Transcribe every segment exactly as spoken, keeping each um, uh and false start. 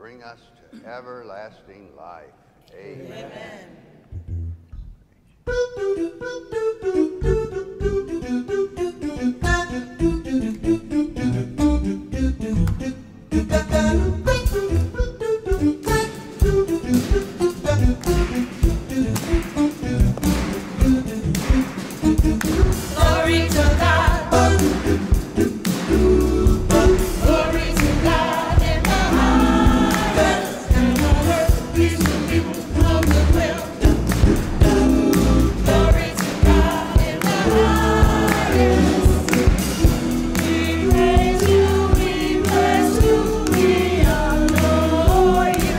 bring us to everlasting life. Amen. Glory to God. Glory to God in the highest, and on earth peace to people of goodwill. Glory to God in the highest. We praise you, we bless you, we adore you.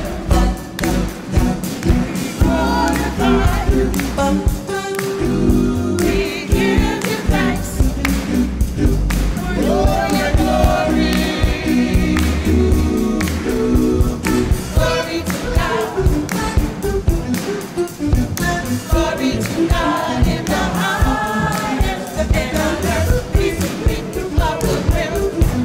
We glorify you. We give you thanks for your glory. Glory to God. Glory to God in the highest, and on earth peace to people of goodwill.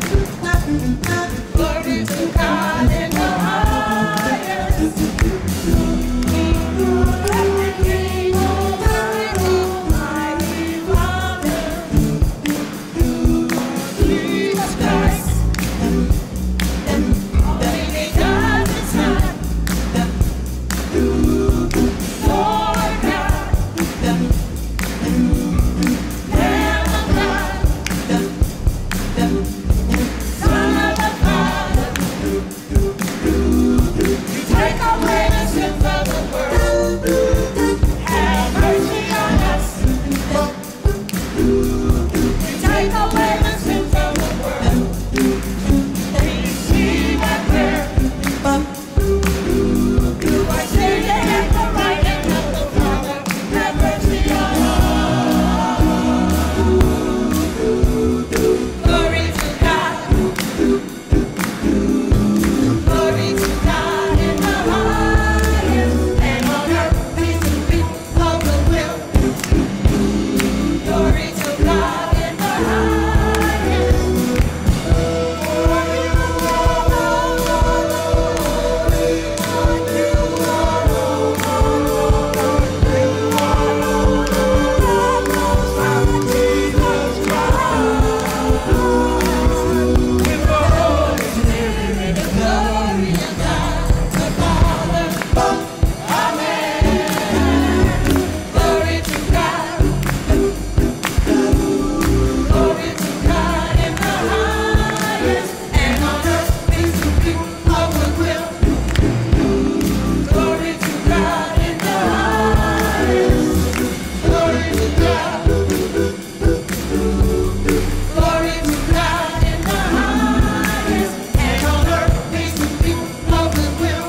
Glory to God in the highest. We glorify the King, Almighty, Almighty Father, Jesus Christ, only God the Son, Lord God, Lamb of God, Son of the Father. You take away the sins of the world. Have mercy on us. You take away the sins of the world. Receive our prayer. You are seated at the right hand of the Father. Have mercy on us. Glory to God. Glory to God in the highest, and on earth peace to people of goodwill. Glory to God in the highest. For you are holy, and you are holy, you are Lord, Most High Jesus Christ. With the Holy Spirit, the glory of God the Father. Amen. Glory to God. Glory to God in the highest, and on earth peace to people of goodwill. Glory to God in the highest. Glory to God. Glory to God in the highest, and on earth peace to people of goodwill.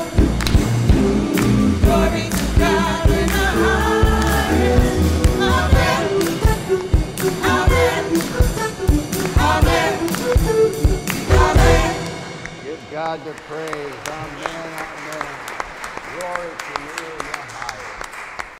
Glory to God in the highest. Amen. Amen. Amen. Amen. Give God the praise. Amen. Amen. Glory to you.